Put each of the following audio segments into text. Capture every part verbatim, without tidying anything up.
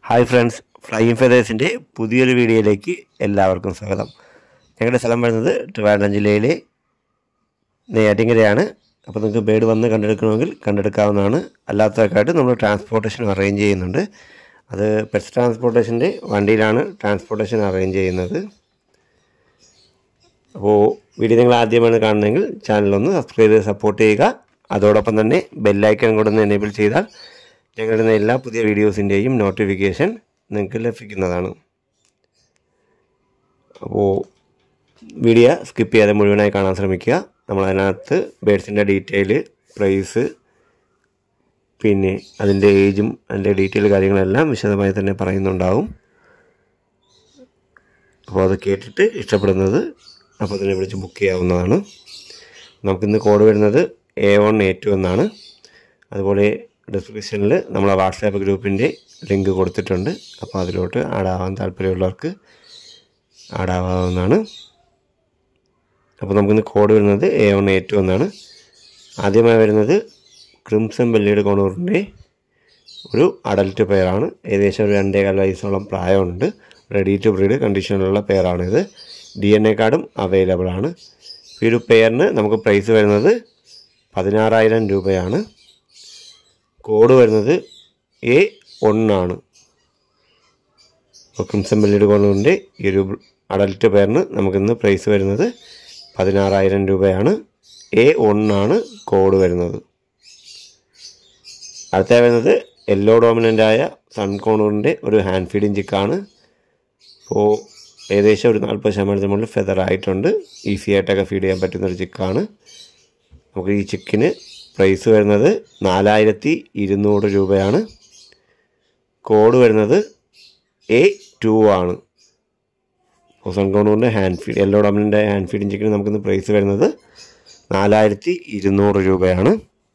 Hi friends, flying ഫെതേഴ്സിൻ്റെ പുതിയൊരു വീഡിയോയിലേക്ക് എല്ലാവർക്കും സ്വാഗതം. ഞങ്ങളുടെ സ്ഥലം വരുന്നത് ട്രിവാൻഡ്രം ജില്ലയിലെ നെയ്യാറ്റിൻകരയാണ്. അപ്പോൾ നിങ്ങൾക്ക് ബേഡ് വന്ന് കണ്ടെടുക്കണമെങ്കിൽ കണ്ടെടുക്കാവുന്നതാണ്. അല്ലാത്തവർക്കായിട്ട് നമ്മൾ ട്രാൻസ്പോർട്ടേഷൻ അറേഞ്ച് ചെയ്യുന്നുണ്ട്. അത് പെറ്റ്സ് ട്രാൻസ്പോർട്ടേഷൻ്റെ വണ്ടിയിലാണ് ട്രാൻസ്പോർട്ടേഷൻ അറേഞ്ച് ചെയ്യുന്നത്. അപ്പോൾ വീഡിയോ നിങ്ങൾ ആദ്യമാണ് കാണുന്നതെങ്കിൽ ചാനലൊന്ന് സബ്സ്ക്രൈബ് ചെയ്ത് സപ്പോർട്ട് ചെയ്യുക. അതോടൊപ്പം തന്നെ ബെല്ലൈക്കൺ കൂടെ ഒന്ന് എനേബിൾ ചെയ്താൽ ഞങ്ങളുടെ എല്ലാ പുതിയ വീഡിയോസിൻ്റെയും നോട്ടിഫിക്കേഷൻ നിങ്ങൾക്ക് ലഭിക്കുന്നതാണ്. അപ്പോൾ വീഡിയോ സ്കിപ്പ് ചെയ്യാതെ മുഴുവനായി കാണാൻ ശ്രമിക്കുക. നമ്മളതിനകത്ത് ബേഡ്സിൻ്റെ ഡീറ്റെയിൽ, പ്രൈസ്, പിന്നെ അതിൻ്റെ ഏജും അതിൻ്റെ ഡീറ്റെയിൽ കാര്യങ്ങളെല്ലാം വിശദമായി തന്നെ പറയുന്നുണ്ടാവും. അപ്പോൾ അത് കേട്ടിട്ട് ഇഷ്ടപ്പെടുന്നത് അപ്പോൾ തന്നെ വിളിച്ച് ബുക്ക് ചെയ്യാവുന്നതാണ്. നമുക്കിന്ന് കോഡ് വരുന്നത് എ വൺ എ ടു എന്നാണ്. അതുപോലെ ഡിസ്ക്രിപ്ഷനിൽ നമ്മളെ വാട്സാപ്പ് ഗ്രൂപ്പിൻ്റെ ലിങ്ക് കൊടുത്തിട്ടുണ്ട്. അപ്പോൾ അതിലോട്ട് ആഡാവാൻ താല്പര്യമുള്ളവർക്ക് ആഡാവാവുന്നതാണ്. അപ്പോൾ നമുക്കിന്ന് കോഡ് വരുന്നത് എ വൺ എ ടു എന്നാണ്. ആദ്യമായി വരുന്നത് ക്രിംസൺ ബെല്ലിയുടെ കോണൂറിൻ്റെ ഒരു അഡൽട്ട് പെയറാണ്. ഏകദേശം ഒരു രണ്ടേകാൽ വയസ്സോളം പ്രായമുണ്ട്. റെഡി ടു ബ്രീഡ് കണ്ടീഷനിലുള്ള പെയറാണിത്. ഡി എൻ എ കാർഡും അവൈലബിൾ ആണ്. ഈ ഒരു പെയറിന് നമുക്ക് പ്രൈസ് വരുന്നത് പതിനാറായിരം രൂപയാണ്. കോഡ് വരുന്നത് എ ഒന്നാണ്. അപ്പോൾ ക്രിംസൺ ബെല്ലിയുടെ കോണൂറിൻ്റെ ഈ ഒരു അഡൽട്ട് പെയറിന് നമുക്കിന്ന് പ്രൈസ് വരുന്നത് പതിനാറായിരം രൂപയാണ്. എ ഒന്നാണ് കോഡ് വരുന്നത്. അടുത്ത വരുന്നത് യെല്ലോ ഡോമിനൻ്റായ സൺ കോണൂറിൻ്റെ ഒരു ഹാൻഡ് ഫീഡിങ് ചിക്കാണ്. അപ്പോൾ ഏകദേശം ഒരു നാൽപ്പത് ശതമാനത്തിന് മുകളിൽ ഫെദർ ആയിട്ടുണ്ട്. ഈസി ആയിട്ടൊക്കെ ഫീഡ് ചെയ്യാൻ പറ്റുന്നൊരു ചിക്കാണ്. നമുക്ക് ഈ ചിക്കിന് പ്രൈസ് വരുന്നത് നാലായിരത്തി ഇരുന്നൂറ് രൂപയാണ്. കോഡ് വരുന്നത് എ ടു ആണ്. സൺ കോണൂറിൻ്റെ ഹാൻഡ് ഫീഡ് യെല്ലോ ഡോമിനൻ്റെ ഹാൻഡ് ഫീഡിങ് ചിക്കിന് നമുക്കിന്ന് പ്രൈസ് വരുന്നത് നാലായിരത്തി ഇരുന്നൂറ് രൂപയാണ്.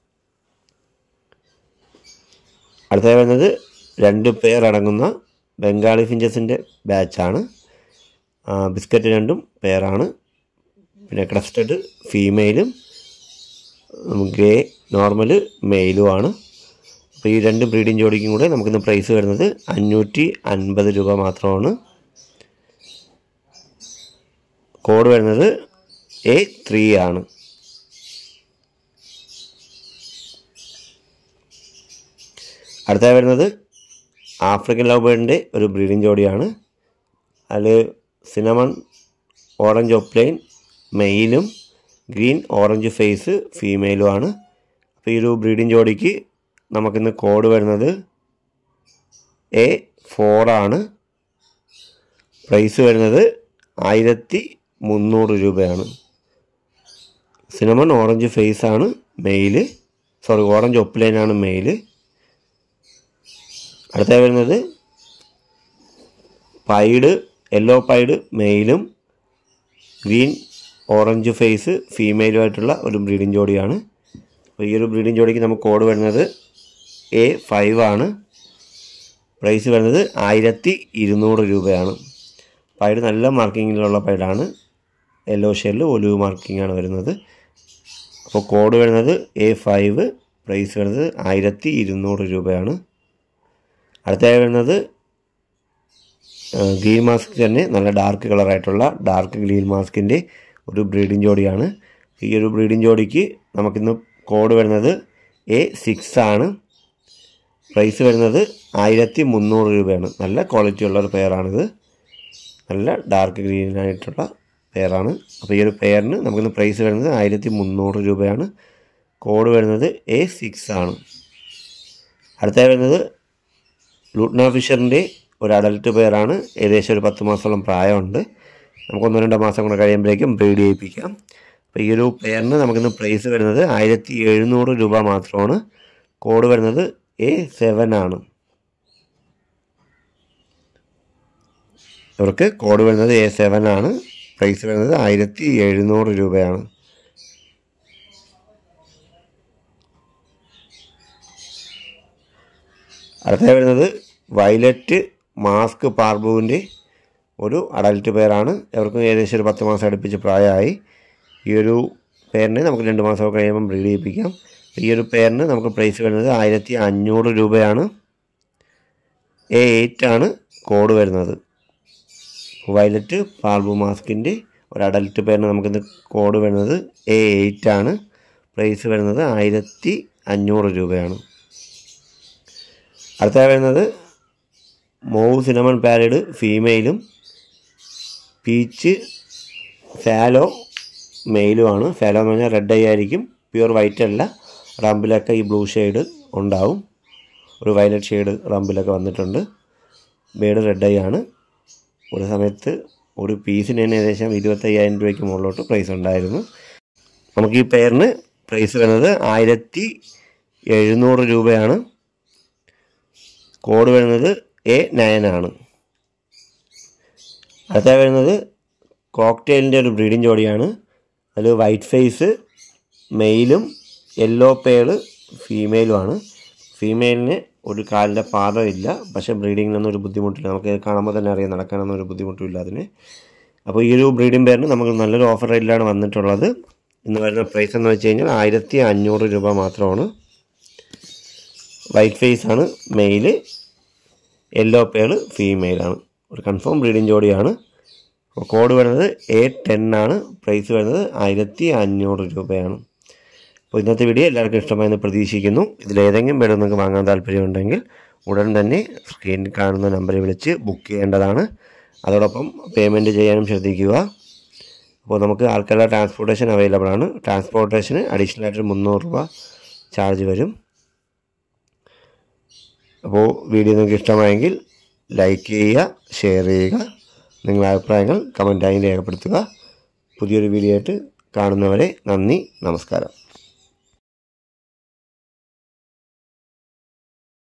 അടുത്തത് വരുന്നത് രണ്ട് പെയർ അടങ്ങുന്ന ബംഗാളി ഫിഞ്ചസിൻ്റെ ബാച്ചാണ്. ബിസ്ക്കറ്റ് രണ്ടും പെയറാണ്. പിന്നെ ക്രസ്റ്റഡ് ഫീമെയിലും ഗ്രേ നോർമൽ മെയിലുമാണ്. അപ്പോൾ ഈ രണ്ട് ബ്രീഡിങ് ജോഡിക്കും കൂടെ നമുക്കിന്ന് പ്രൈസ് വരുന്നത് അഞ്ഞൂറ്റി അൻപത് രൂപ മാത്രമാണ്. കോഡ് വരുന്നത് എ ത്രീ ആണ്. അടുത്തായി വരുന്നത് ആഫ്രിക്കൻ ലവ് ബേർഡിൻ്റെ ഒരു ബ്രീഡിങ് ജോഡിയാണ്. അതിൽ സിനമൺ ഓറഞ്ച് ഓപ്ലൈൻ മെയിലും ഗ്രീൻ ഓറഞ്ച് ഫേസ് ഫീമെയിലുമാണ്. അപ്പോൾ ഈ ഒരു ബ്രീഡിങ് ജോഡിക്ക് നമുക്കിന്ന് കോഡ് വരുന്നത് എ ഫോറാണ്. പ്രൈസ് വരുന്നത് ആയിരത്തി മുന്നൂറ് രൂപയാണ്. സിനമൺ ഓറഞ്ച് ഫേസാണ് മെയില്, സോറി ഓറഞ്ച് ഒപ്ലൈനാണ് മെയില്. അടുത്ത വരുന്നത് പൈഡ് യെല്ലോ പൈഡ് മെയിലും ഗ്രീൻ ഓറഞ്ച് ഫേസ് ഫീമെയിലുമായിട്ടുള്ള ഒരു ബ്രീഡിങ് ജോഡിയാണ്. അപ്പോൾ ഈ ഒരു ബ്രീഡിങ് ജോഡിക്ക് നമുക്ക് കോഡ് വരുന്നത് എ ഫൈവ് ആണ്. പ്രൈസ് വരുന്നത് ആയിരത്തി ഇരുന്നൂറ് രൂപയാണ്. പൈഡ് നല്ല മാർക്കിങ്ങിലുള്ള പൈഡാണ്. യെല്ലോ ഷെയ്ഡിൽ ഒലിവ് മാർക്കിംഗ് ആണ് വരുന്നത്. അപ്പോൾ കോഡ് വരുന്നത് എ ഫൈവ്. പ്രൈസ് വരുന്നത് ആയിരത്തി ഇരുന്നൂറ് രൂപയാണ്. അടുത്തായി വരുന്നത് ഗ്രീൻ മാസ്ക് തന്നെ നല്ല ഡാർക്ക് കളറായിട്ടുള്ള ഡാർക്ക് ഗ്രീൻ മാസ്കിൻ്റെ ഒരു ബ്രീഡിങ് ജോഡിയാണ്. ഈ ഒരു ബ്രീഡിങ് ജോഡിക്ക് നമുക്കിന്ന് കോഡ് വരുന്നത് എ സിക്സ് ആണ്. പ്രൈസ് വരുന്നത് ആയിരത്തി മുന്നൂറ് രൂപയാണ്. നല്ല ക്വാളിറ്റി ഉള്ള ഒരു പെയറാണിത്. നല്ല ഡാർക്ക് ഗ്രീനായിട്ടുള്ള പെയറാണ്. അപ്പോൾ ഈ ഒരു പെയറിന് നമുക്കിന്ന് പ്രൈസ് വരുന്നത് ആയിരത്തി മുന്നൂറ് രൂപയാണ്. കോഡ് വരുന്നത് എ സിക്സ് ആണ്. അടുത്തായി വരുന്നത് ലൂട്ട്ന ഫിഷറിൻ്റെ ഒരു അഡൽട്ട് പെയറാണ്. ഏകദേശം ഒരു പത്ത് മാസത്തോളം പ്രായമുണ്ട്. നമുക്കൊന്നോ രണ്ടോ മാസം കൂടെ കഴിയുമ്പോഴേക്കും ബ്രീഡ് ചെയ്യിപ്പിക്കാം. അപ്പോൾ ഈ ഒരു പെയറിന് നമുക്കിന്ന് പ്രൈസ് വരുന്നത് ആയിരത്തി എഴുന്നൂറ് രൂപ മാത്രമാണ്. കോഡ് വരുന്നത് എ സെവൻ ആണ്. ഇവർക്ക് കോഡ് വരുന്നത് എ സെവൻ ആണ്. പ്രൈസ് വരുന്നത് ആയിരത്തി എഴുന്നൂറ് രൂപയാണ്. അടുത്ത വരുന്നത് വയലറ്റ് മാസ്ക് പാർബുവിൻ്റെ ഒരു അഡൽട്ട് പെയറാണ്. ഇവർക്കും ഏകദേശം ഒരു പത്ത് മാസം അടുപ്പിച്ച് പ്രായമായി. ഈ ഒരു പെയറിനെ നമുക്ക് രണ്ട് മാസമൊക്കെ കഴിയുമ്പം ബ്രീഡ് ചെയ്യിപ്പിക്കാം. ഈ ഒരു പെയറിന് നമുക്ക് പ്രൈസ് വരുന്നത് ആയിരത്തി അഞ്ഞൂറ് രൂപയാണ്. എ എയ്റ്റ് ആണ് കോഡ് വരുന്നത്. വയലറ്റ് പാൽബു മാസ്കിൻ്റെ ഒരു അഡൽട്ട് പേരിന് നമുക്കിന്ന് കോഡ് വരുന്നത് എ എയ്റ്റ് ആണ്. പ്രൈസ് വരുന്നത് ആയിരത്തി അഞ്ഞൂറ് രൂപയാണ്. അടുത്ത വരുന്നത് മോവ് സിനമൺ പാരഡ് ഫീമെയിലും പീച്ച് ഫാലോ മെയിലുമാണ്. ഫാലോ എന്ന് പറഞ്ഞാൽ റെഡ് ഐ ആയിരിക്കും, പ്യുവർ വൈറ്റ് അല്ല. റമ്പിലൊക്കെ ഈ ബ്ലൂ ഷെയ്ഡ് ഉണ്ടാവും, ഒരു വയലറ്റ് ഷെയ്ഡ് റമ്പിലൊക്കെ വന്നിട്ടുണ്ട്. ബേഡ് റെഡ് ഐ ആണ്. ഒരു സമയത്ത് ഒരു പീസിന് തന്നെ ഏകദേശം ഇരുപത്തയ്യായിരം രൂപയ്ക്ക് മുകളിലോട്ട് പ്രൈസ് ഉണ്ടായിരുന്നു. നമുക്ക് ഈ പെയറിന് പ്രൈസ് വരുന്നത് ആയിരത്തി എഴുന്നൂറ് രൂപയാണ്. കോഡ് വരുന്നത് എ നയൻ ആണ്. അടുത്ത വരുന്നത് കോക്ടെയിലിൻ്റെ ഒരു ബ്രീഡിംഗ് ജോഡിയാണ്. അതിൽ വൈറ്റ് ഫേസ് മെയിലും യെല്ലോ പേള് ഫീമെയിലുമാണ്. ഫീമെയിലിന് ഒരു കാലിൻ്റെ പാദമില്ല, പക്ഷേ ബ്രീഡിങ്ങിനൊന്നും ഒരു ബുദ്ധിമുട്ടില്ല. നമുക്ക് കാണുമ്പോൾ തന്നെ അറിയാം, നടക്കാനൊന്നും ഒരു ബുദ്ധിമുട്ടില്ല അതിന്. അപ്പോൾ ഈ ഒരു ബ്രീഡിംഗ് പേരിന് നമുക്ക് നല്ലൊരു ഓഫർ റേറ്റിലാണ് വന്നിട്ടുള്ളത്. ഇന്ന് വരുന്ന പ്രൈസ് എന്ന് വെച്ച് കഴിഞ്ഞാൽ ആയിരത്തി അഞ്ഞൂറ് രൂപ മാത്രമാണ്. വൈറ്റ് ഫേസ് ആണ് മെയില്, യെല്ലോ പേള് ഫീമെയിലാണ്. ഒരു കൺഫേം ബ്രീഡിംഗ് ജോഡിയാണ്. അപ്പോൾ കോഡ് വരുന്നത് എ ടെൻ ആണ്. പ്രൈസ് വരുന്നത് ആയിരത്തി അഞ്ഞൂറ് രൂപയാണ്. അപ്പോൾ ഇന്നത്തെ വീഡിയോ എല്ലാവർക്കും ഇഷ്ടമായെന്ന് പ്രതീക്ഷിക്കുന്നു. ഇതിലേതെങ്കിലും ബേഡ് നിങ്ങൾക്ക് വാങ്ങാൻ താല്പര്യമുണ്ടെങ്കിൽ ഉടൻ തന്നെ സ്ക്രീനിൽ കാണുന്ന നമ്പറിൽ വിളിച്ച് ബുക്ക് ചെയ്യേണ്ടതാണ്. അതോടൊപ്പം പേയ്മെൻറ്റ് ചെയ്യാനും ശ്രദ്ധിക്കുക. അപ്പോൾ നമുക്ക് ആൾക്കാരുടെ ട്രാൻസ്പോർട്ടേഷൻ അവൈലബിൾ ആണ്. ട്രാൻസ്പോർട്ടേഷന് അഡീഷണൽ ആയിട്ട് മുന്നൂറ് രൂപ ചാർജ് വരും. അപ്പോൾ വീഡിയോ നിങ്ങൾക്ക് ഇഷ്ടമായെങ്കിൽ ലൈക്ക് ചെയ്യുക, ഷെയർ ചെയ്യുക, നിങ്ങളുടെ അഭിപ്രായങ്ങൾ കമൻറ്റായി രേഖപ്പെടുത്തുക. പുതിയൊരു വീഡിയോ ആയിട്ട് കാണുന്നവരെ നന്ദി, നമസ്കാരം.